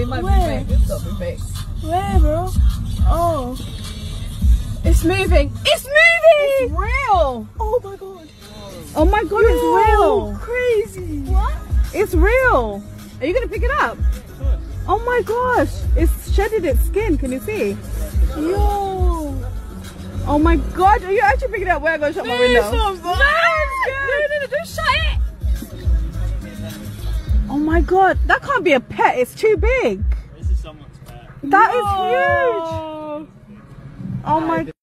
It might be fake. It's not be fake. Where, bro? Oh. It's moving. It's moving! It's real! Oh my god. Oh my god, it's real! Crazy. What? It's real! Are you gonna pick it up? Oh my gosh! It's shedded its skin, can you see? Yo. Oh my god, are you actually picking it up? Where I'm gonna shut my window? No, don't shut it! Oh my god, that can't be a pet, it's too big! This is someone's pet. That is huge! Oh my god.